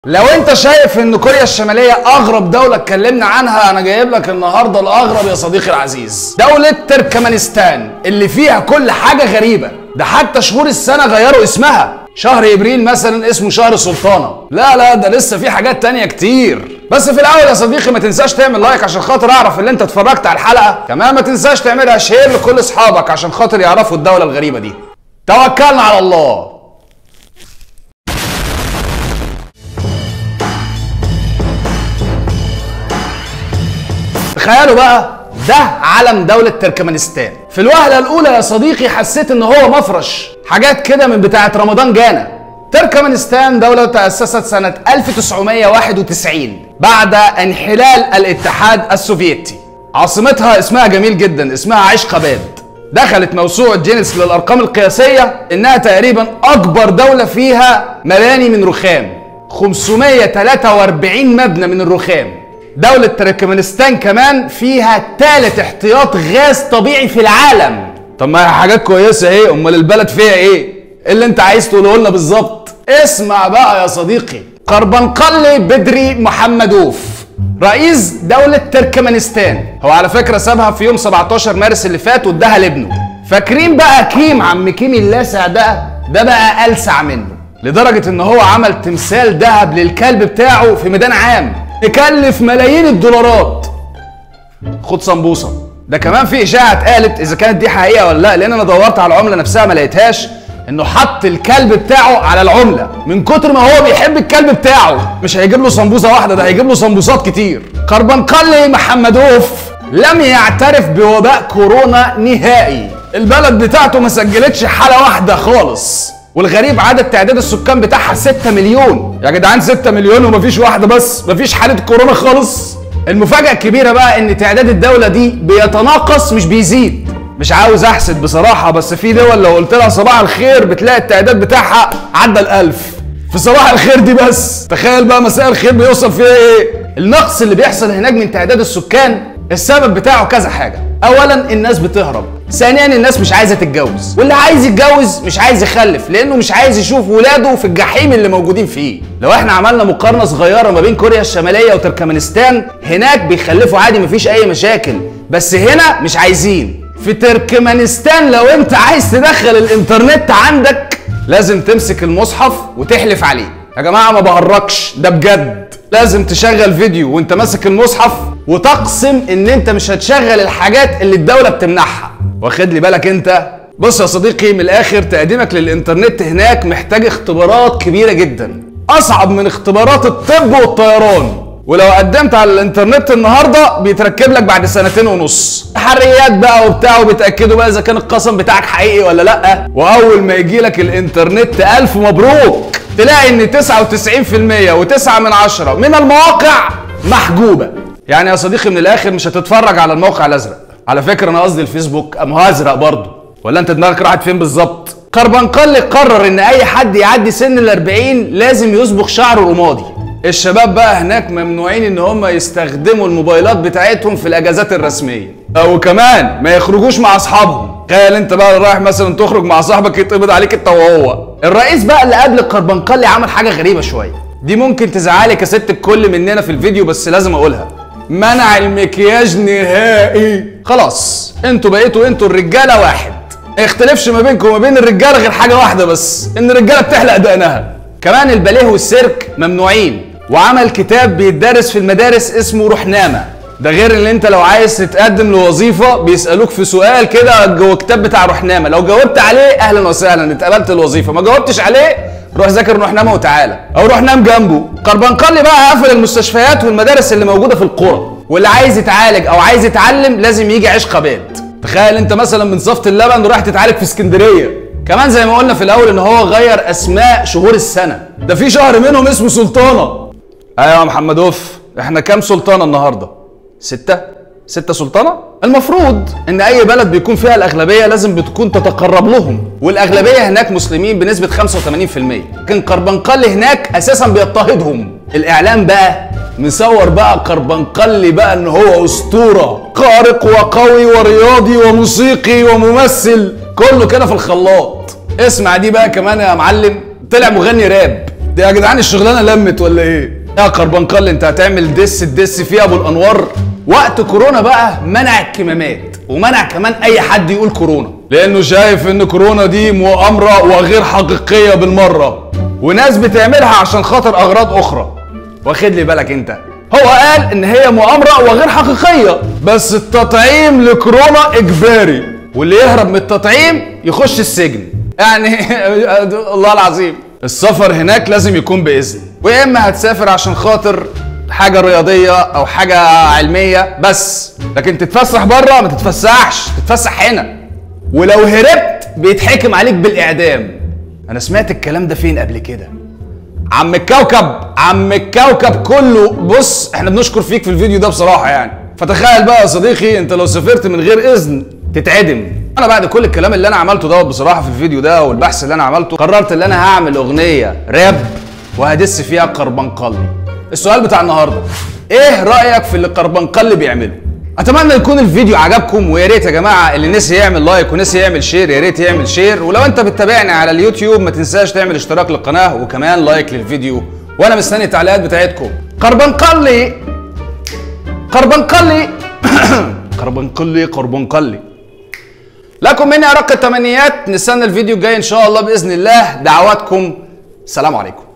لو انت شايف ان كوريا الشمالية اغرب دولة اتكلمنا عنها، انا جايب لك النهاردة الاغرب يا صديقي العزيز، دولة تركمانستان اللي فيها كل حاجة غريبة. ده حتى شهور السنة غيروا اسمها، شهر ابريل مثلا اسمه شهر سلطانة. لا ده لسه في حاجات تانية كتير. بس في الاول يا صديقي ما تنساش تعمل لايك عشان خاطر اعرف اللي انت اتفرجت على الحلقة، كمان ما تنساش تعملها شير لكل اصحابك عشان خاطر يعرفوا الدولة الغريبة دي. توكلنا على الله. تخيلوا بقى، ده علم دولة تركمانستان. في الوهلة الأولى يا صديقي حسيت إن هو مفرش حاجات كده من بتاعة رمضان جانا. تركمانستان دولة تأسست سنة 1991 بعد انحلال الاتحاد السوفيتي. عاصمتها اسمها جميل جدا، اسمها عشقاباد. دخلت موسوعة جينيس للأرقام القياسية إنها تقريبا أكبر دولة فيها مباني من رخام، 543 مبنى من الرخام. دولة تركمانستان كمان فيها ثالث احتياط غاز طبيعي في العالم. طب ما هي حاجات كويسة ايه، امال البلد فيها ايه اللي انت عايز تقوله لنا بالظبط؟ اسمع بقى يا صديقي، قربنقلي بدري محمدوف رئيس دولة تركمانستان، هو على فكرة سابها في يوم 17 مارس اللي فات واداها لابنه. فاكرين بقى كيم، عم كيم اللاسع ده بقى ألسع منه، لدرجة ان هو عمل تمثال ذهب للكلب بتاعه في ميدان عام يكلف ملايين الدولارات. خد سمبوسه. ده كمان في اشاعه اتقالت اذا كانت دي حقيقه ولا لا، لان انا دورت على العمله نفسها ما لقيتهاش، انه حط الكلب بتاعه على العمله من كتر ما هو بيحب الكلب بتاعه. مش هيجيب له سمبوسه واحده، ده هيجيب له سمبوسات كتير. قربنقلي محمدوف لم يعترف بوباء كورونا نهائي، البلد بتاعته ما سجلتش حاله واحده خالص. والغريب عدد تعداد السكان بتاعها 6 مليون. يا جدعان 6 مليون ومفيش واحده بس، مفيش حاله كورونا خالص. المفاجأة الكبيرة بقى ان تعداد الدولة دي بيتناقص مش بيزيد. مش عاوز احسد بصراحة، بس في دول لو قلت لها صباح الخير بتلاقي التعداد بتاعها عدى ال1000 في صباح الخير دي بس. تخيل بقى مساء الخير بيوصل فيها ايه. النقص اللي بيحصل هناك من تعداد السكان السبب بتاعه كذا حاجة. اولا الناس بتهرب، ثانيا الناس مش عايزه تتجوز، واللي عايز يتجوز مش عايز يخلف لانه مش عايز يشوف ولاده في الجحيم اللي موجودين فيه. لو احنا عملنا مقارنه صغيره ما بين كوريا الشماليه وتركمانستان، هناك بيخلفوا عادي مفيش اي مشاكل، بس هنا مش عايزين. في تركمانستان لو انت عايز تدخل الانترنت عندك لازم تمسك المصحف وتحلف عليه. يا جماعه ما بهرجش، ده بجد. لازم تشغل فيديو وانت ماسك المصحف وتقسم ان انت مش هتشغل الحاجات اللي الدولة بتمنعها. واخد لي بالك انت؟ بص يا صديقي، من الاخر تقديمك للانترنت هناك محتاج اختبارات كبيرة جدا، اصعب من اختبارات الطب والطيران. ولو قدمت على الانترنت النهارده بيتركب لك بعد 2.5 سنين. تحريات بقى وبتاع، وبيتاكدوا بقى اذا كان القسم بتاعك حقيقي ولا لا. واول ما يجي لك الانترنت الف مبروك، تلاقي ان 99% و9 من 10 من المواقع محجوبه. يعني يا صديقي من الاخر مش هتتفرج على الموقع الازرق. على فكره انا قصدي الفيسبوك، ام هو ازرق برضه، ولا انت دماغك راحت فين بالظبط؟ قربنقلي قرر ان اي حد يعدي سن ال40 لازم يصبغ شعره رمادي. الشباب بقى هناك ممنوعين ان هم يستخدموا الموبايلات بتاعتهم في الاجازات الرسميه، وكمان ما يخرجوش مع اصحابهم. تخيل انت بقى رايح مثلا تخرج مع صاحبك يتقبض عليك انت وهو. الرئيس بقى اللي قبل قربنقلي عمل حاجه غريبه شويه، دي ممكن تزعلك يا ست الكل مننا في الفيديو بس لازم اقولها. منع المكياج نهائي. خلاص انتوا بقيتوا انتوا الرجاله واحد، ما يختلفش ما بينكم وما بين الرجاله غير حاجه واحده بس، ان الرجاله بتحلق دقنها. كمان الباليه والسيرك ممنوعين، وعمل كتاب بيتدرس في المدارس اسمه روحنامه. ده غير ان انت لو عايز تتقدم لوظيفه بيسالوك في سؤال كده جوه الكتاب بتاع روحنامه، لو جاوبت عليه اهلا وسهلا اتقبلت الوظيفه، ما جاوبتش عليه روح ذاكر روحنامه وتعالى، او روح نام جنبه. قربنقلي بقى قفل المستشفيات والمدارس اللي موجوده في القرى، واللي عايز يتعالج او عايز يتعلم لازم يجي عشقاباد. تخيل انت مثلا من صفة اللبن ورايح تتعالج في اسكندريه. كمان زي ما قلنا في الاول ان هو غير اسماء شهور السنه، ده في شهر منهم اسمه سلطانه. ايوه يا محمدوف، احنا كام سلطانه النهارده؟ 6 سلطانه؟ المفروض ان اي بلد بيكون فيها الاغلبيه لازم بتكون تتقرب لهم، والاغلبيه هناك مسلمين بنسبه 85%، لكن قربنقلي هناك اساسا بيضطهدهم. الاعلام بقى مصور بقى قربنقلي بقى ان هو اسطوره، خارق وقوي ورياضي وموسيقي وممثل، كله كده في الخلاط. اسمع دي بقى كمان يا معلم، طلع مغني راب دي يا جدعان الشغلانه لمت ولا ايه؟ يا كربنقل انت هتعمل دس فيها ابو الانوار. وقت كورونا بقى منع الكمامات ومنع كمان اي حد يقول كورونا، لانه شايف ان كورونا دي مؤامره وغير حقيقيه بالمره، وناس بتعملها عشان خاطر اغراض اخرى. واخد لي بالك انت؟ هو قال ان هي مؤامره وغير حقيقيه، بس التطعيم لكورونا اجباري، واللي يهرب من التطعيم يخش السجن. يعني الله العظيم السفر هناك لازم يكون باذن، ويا اما هتسافر عشان خاطر حاجه رياضيه او حاجه علميه بس، لكن تتفسح بره ما تتفسحش، تتفسح هنا. ولو هربت بيتحكم عليك بالاعدام. انا سمعت الكلام ده فين قبل كده؟ عم الكوكب كله. بص احنا بنشكر فيك في الفيديو ده بصراحه يعني. فتخيل بقى يا صديقي انت لو سافرت من غير اذن تتعدم. انا بعد كل الكلام اللي انا عملته دوت بصراحه في الفيديو ده والبحث اللي انا عملته، قررت ان انا هعمل اغنيه راب وهدس فيها كربنقل. السؤال بتاع النهارده، ايه رايك في اللي كربنقل بيعمله؟ اتمنى يكون الفيديو عجبكم، ويا ريت يا جماعه اللي نسي يعمل لايك ونسي يعمل شير يا ريت يعمل شير، ولو انت بتتابعني على اليوتيوب ما تنساش تعمل اشتراك للقناه وكمان لايك للفيديو، وانا مستني التعليقات بتاعتكم. كربنقل كربنقل لكم مني ارق التمنيات. نستنى الفيديو الجاي ان شاء الله باذن الله. دعواتكم. سلام عليكم.